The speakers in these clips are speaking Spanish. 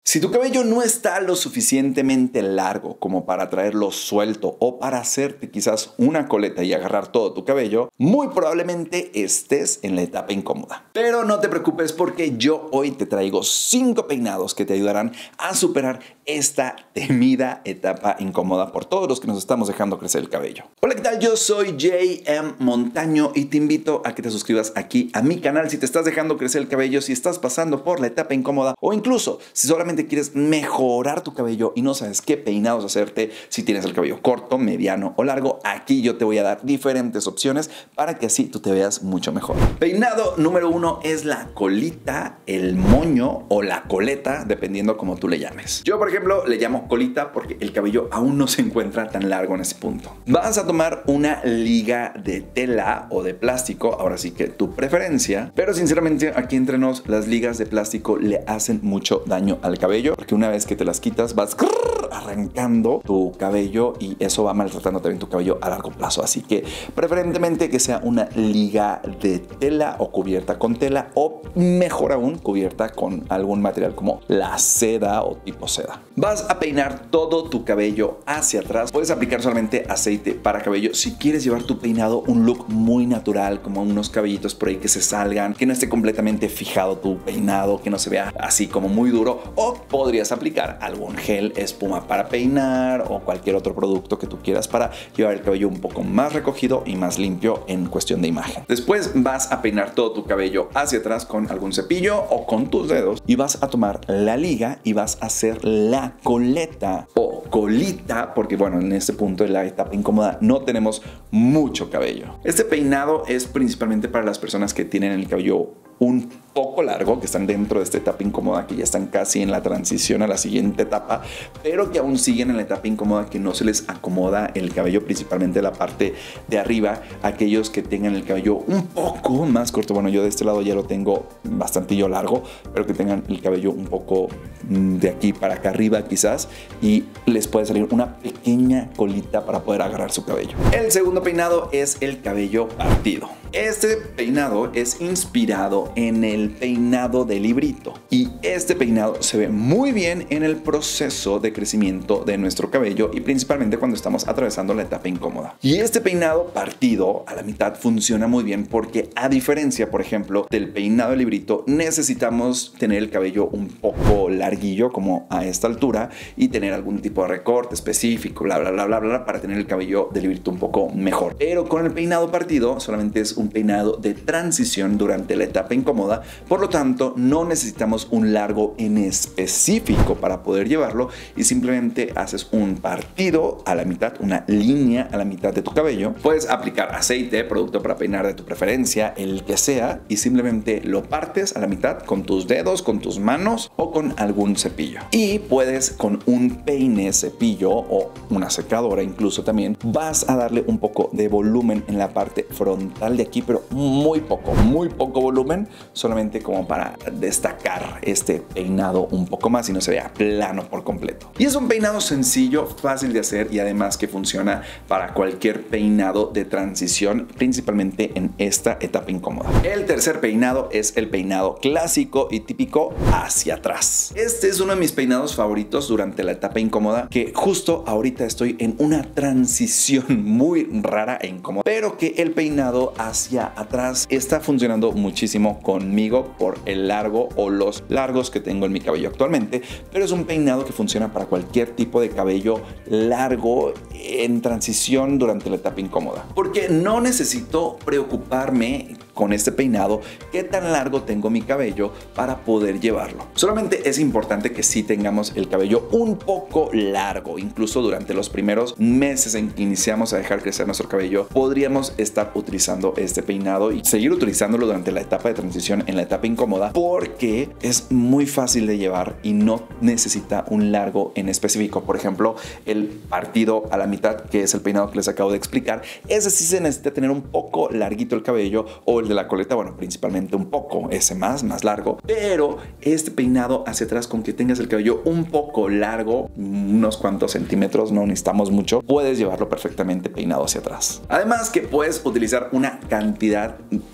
Si tu cabello no está lo suficientemente largo como para traerlo suelto o para hacerte quizás una coleta y agarrar todo tu cabello, muy probablemente estés en la etapa incómoda. Pero no te preocupes porque yo hoy te traigo 5 peinados que te ayudarán a superar esta temida etapa incómoda por todos los que nos estamos dejando crecer el cabello. Hola, ¿qué tal? Yo soy JM Montaño y te invito a que te suscribas aquí a mi canal si te estás dejando crecer el cabello, si estás pasando por la etapa incómoda o incluso si solamente quieres mejorar tu cabello y no sabes qué peinados hacerte, si tienes el cabello corto, mediano o largo, aquí yo te voy a dar diferentes opciones para que así tú te veas mucho mejor. Peinado número 1 es la colita, el moño o la coleta, dependiendo como tú le llames. Yo, por ejemplo, le llamo colita porque el cabello aún no se encuentra tan largo en ese punto. Vas a tomar una liga de tela o de plástico, ahora sí que tu preferencia, pero sinceramente aquí entre nos las ligas de plástico le hacen mucho daño al cabello porque una vez que te las quitas vas arrancando tu cabello y eso va maltratando también tu cabello a largo plazo. Así que preferentemente que sea una liga de tela o cubierta con tela o mejor aún cubierta con algún material como la seda o tipo seda. Vas a peinar todo tu cabello hacia atrás. Puedes aplicar solamente aceite para cabello si quieres llevar tu peinado un look muy natural, como unos cabellitos por ahí que se salgan, que no esté completamente fijado tu peinado, que no se vea así como muy duro, o podrías aplicar algún gel, espuma para peinar o cualquier otro producto que tú quieras para llevar el cabello un poco más recogido y más limpio en cuestión de imagen. Después vas a peinar todo tu cabello hacia atrás con algún cepillo o con tus dedos y vas a tomar la liga y vas a hacer la coleta o colita, porque bueno, en este punto de la etapa incómoda no tenemos mucho cabello. Este peinado es principalmente para las personas que tienen el cabello un poco largo, que están dentro de esta etapa incómoda, que ya están casi en la transición a la siguiente etapa, pero que aún siguen en la etapa incómoda, que no se les acomoda el cabello, principalmente la parte de arriba. Aquellos que tengan el cabello un poco más corto, bueno, yo de este lado ya lo tengo bastantillo largo, pero que tengan el cabello un poco de aquí para acá arriba quizás, y les puede salir una pequeña colita para poder agarrar su cabello. El segundo peinado es el cabello partido. Este peinado es inspirado en el peinado de librito y este peinado se ve muy bien en el proceso de crecimiento de nuestro cabello y principalmente cuando estamos atravesando la etapa incómoda. Y este peinado partido a la mitad funciona muy bien porque, a diferencia, por ejemplo, del peinado de librito, necesitamos tener el cabello un poco larguillo como a esta altura y tener algún tipo de recorte específico, bla bla bla bla bla, para tener el cabello de librito un poco mejor. Pero con el peinado partido solamente es un peinado de transición durante la etapa incómoda, por lo tanto no necesitamos un largo en específico para poder llevarlo y simplemente haces un partido a la mitad, una línea a la mitad de tu cabello. Puedes aplicar aceite, producto para peinar de tu preferencia, el que sea, y simplemente lo partes a la mitad con tus dedos, con tus manos o con algún cepillo. Y puedes con un peine, cepillo o una secadora incluso también, vas a darle un poco de volumen en la parte frontal de aquí, pero muy poco volumen, solamente como para destacar este peinado un poco más y no se vea plano por completo. Y es un peinado sencillo, fácil de hacer y además que funciona para cualquier peinado de transición, principalmente en esta etapa incómoda. El tercer peinado es el peinado clásico y típico hacia atrás. Este es uno de mis peinados favoritos durante la etapa incómoda, que justo ahorita estoy en una transición muy rara e incómoda, pero que el peinado hacia atrás está funcionando muchísimo conmigo por el largo o los largos que tengo en mi cabello actualmente, pero es un peinado que funciona para cualquier tipo de cabello largo en transición durante la etapa incómoda, porque no necesito preocuparme con este peinado qué tan largo tengo mi cabello para poder llevarlo. Solamente es importante que sí tengamos el cabello un poco largo. Incluso durante los primeros meses en que iniciamos a dejar crecer nuestro cabello, podríamos estar utilizando este peinado y seguir utilizándolo durante la etapa de transición en la etapa incómoda, porque es muy fácil de llevar y no necesita un largo en específico. Por ejemplo, el partido a la mitad, que es el peinado que les acabo de explicar, ese sí se necesita tener un poco larguito el cabello, o el de la coleta, bueno, principalmente un poco, ese más largo, pero este peinado hacia atrás, con que tengas el cabello un poco largo, unos cuantos centímetros, no necesitamos mucho, puedes llevarlo perfectamente peinado hacia atrás. Además que puedes utilizar una cantidad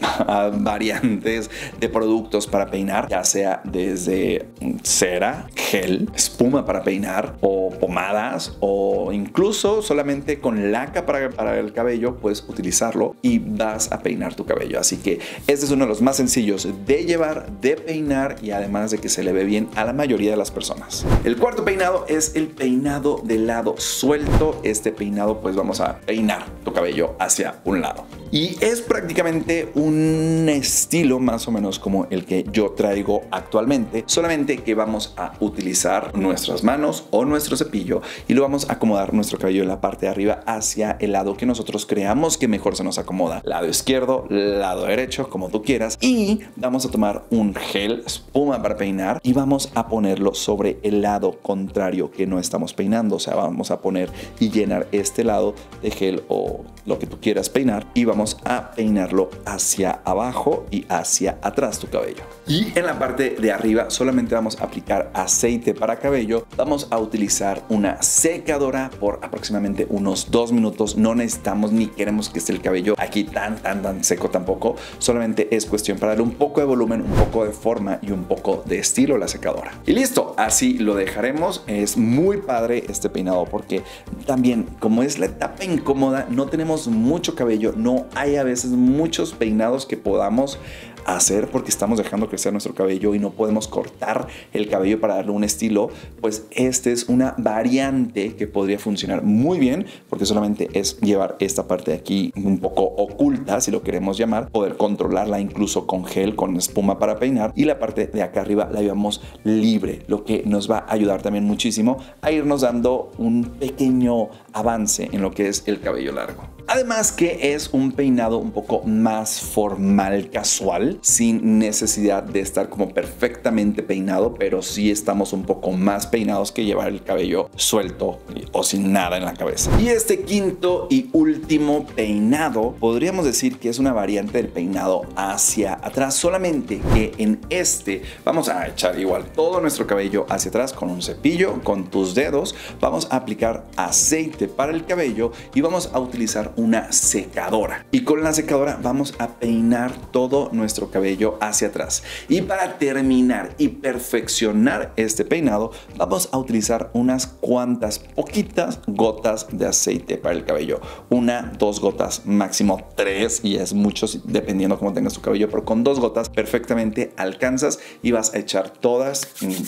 variantes de productos para peinar, ya sea desde cera, gel, espuma para peinar o pomadas, o incluso solamente con laca para el cabello puedes utilizarlo y vas a peinar tu cabello. Así que este es uno de los más sencillos de llevar, de peinar, y además de que se le ve bien a la mayoría de las personas. El cuarto peinado es el peinado de lado suelto. Este peinado, pues vamos a peinar tu cabello hacia un lado. Y es prácticamente un estilo más o menos como el que yo traigo actualmente, solamente que vamos a utilizar nuestras manos o nuestro cepillo y lo vamos a acomodar nuestro cabello en la parte de arriba hacia el lado que nosotros creamos que mejor se nos acomoda. Lado izquierdo, lado derecho, como tú quieras. Y vamos a tomar un gel, espuma para peinar, y vamos a ponerlo sobre el lado contrario que no estamos peinando. O sea, vamos a poner y llenar este lado de gel o lo que tú quieras peinar, y vamos a peinarlo hacia abajo y hacia atrás tu cabello. Y en la parte de arriba solamente vamos a aplicar aceite para cabello. Vamos a utilizar una secadora por aproximadamente unos 2 minutos. No necesitamos ni queremos que esté el cabello aquí tan seco tampoco. Solamente es cuestión para darle un poco de volumen, un poco de forma y un poco de estilo a la secadora. Y listo, así lo dejaremos. Es muy padre este peinado porque también, como es la etapa incómoda, no tenemos mucho cabello, no hay a veces muchos peinados que podamos hacer porque estamos dejando crecer nuestro cabello y no podemos cortar el cabello para darle un estilo. Pues este es una variante que podría funcionar muy bien porque solamente es llevar esta parte de aquí un poco oculta, si lo queremos llamar, poder controlarla incluso con gel, con espuma para peinar, y la parte de acá arriba la llevamos libre, lo que nos va a ayudar también muchísimo a irnos dando un pequeño avance en lo que es el cabello largo. Además que es un peinado un poco más formal, casual, sin necesidad de estar como perfectamente peinado, pero sí estamos un poco más peinados que llevar el cabello suelto o sin nada en la cabeza. Y este quinto y último peinado podríamos decir que es una variante del peinado hacia atrás, solamente que en este vamos a echar igual todo nuestro cabello hacia atrás con un cepillo, con tus dedos, vamos a aplicar aceite para el cabello y vamos a utilizar una secadora, y con la secadora vamos a peinar todo nuestro cabello hacia atrás. Y para terminar y perfeccionar este peinado vamos a utilizar unas cuantas poquitas gotas de aceite para el cabello, 1, 2 gotas, máximo 3, y es mucho dependiendo cómo tengas tu cabello, pero con 2 gotas perfectamente alcanzas y vas a echar todas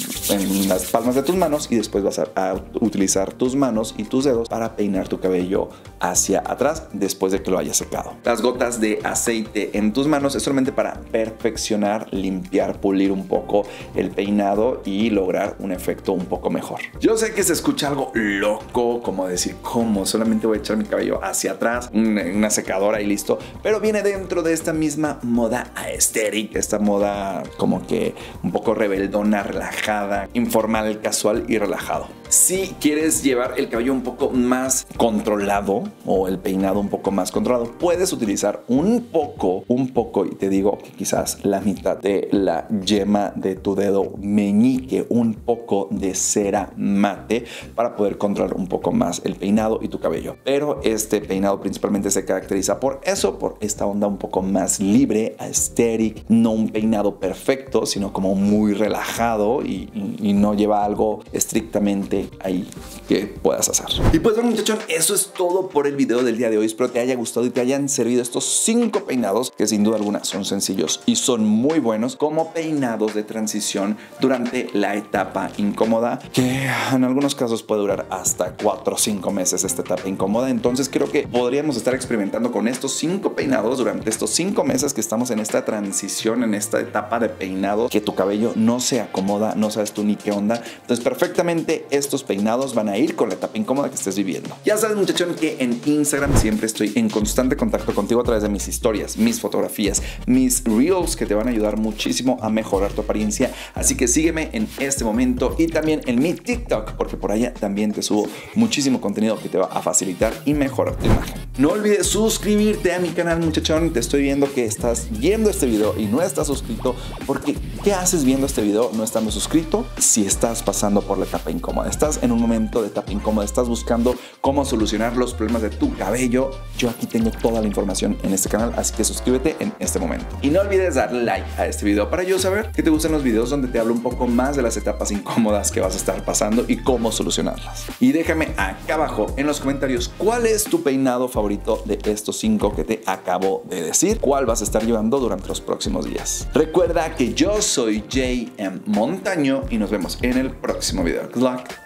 en las palmas de tus manos, y después vas a utilizar tus manos y tus dedos para peinar tu cabello hacia atrás después de que lo hayas secado. Las gotas de aceite en tus manos es solamente para perfeccionar, limpiar, pulir un poco el peinado y lograr un efecto un poco mejor. Yo sé que se escucha algo loco, como decir, ¿cómo? Solamente voy a echar mi cabello hacia atrás, una secadora y listo, pero viene dentro de esta misma moda aesthetic, esta moda como que un poco rebeldona, relajada, informal, casual y relajado. Si quieres llevar el cabello un poco más controlado o el peinado un poco más controlado, puedes utilizar un poco, y te digo que quizás la mitad de la yema de tu dedo meñique, un poco de cera mate para poder controlar un poco más el peinado y tu cabello. Pero este peinado principalmente se caracteriza por eso, por esta onda un poco más libre, aesthetic, no un peinado perfecto, sino como muy relajado y no lleva algo estrictamente ahí que puedas hacer. Y pues bueno, muchachón, eso es todo por el video del día de hoy. Espero te haya gustado y te hayan servido estos 5 peinados que sin duda alguna son sencillos y son muy buenos como peinados de transición durante la etapa incómoda, que en algunos casos puede durar hasta 4 o 5 meses esta etapa incómoda. Entonces creo que podríamos estar experimentando con estos 5 peinados durante estos 5 meses que estamos en esta transición, en esta etapa de peinado, que tu cabello no se acomoda, no sabes tú ni qué onda. Entonces perfectamente estos peinados van a ir con la etapa incómoda que estés viviendo. Ya sabes, muchachón, que en Instagram siempre estoy en constante contacto contigo a través de mis historias, mis fotografías, mis reels, que te van a ayudar muchísimo a mejorar tu apariencia. Así que sígueme en este momento y también en mi TikTok, porque por allá también te subo muchísimo contenido que te va a facilitar y mejorar tu imagen. No olvides suscribirte a mi canal, muchachón. Te estoy viendo que estás viendo este video y no estás suscrito, porque ¿qué haces viendo este video no estando suscrito? Si estás pasando por la etapa incómoda, estás en un momento de etapa incómoda, estás buscando cómo solucionar los problemas de tu cabello, yo aquí tengo toda la información en este canal, así que suscríbete en este momento. Y no olvides darle like a este video para yo saber que te gustan los videos donde te hablo un poco más de las etapas incómodas que vas a estar pasando y cómo solucionarlas. Y déjame acá abajo en los comentarios cuál es tu peinado favorito de estos 5 que te acabo de decir, cuál vas a estar llevando durante los próximos días. Recuerda que yo soy JM Montaño y nos vemos en el próximo video. Good luck.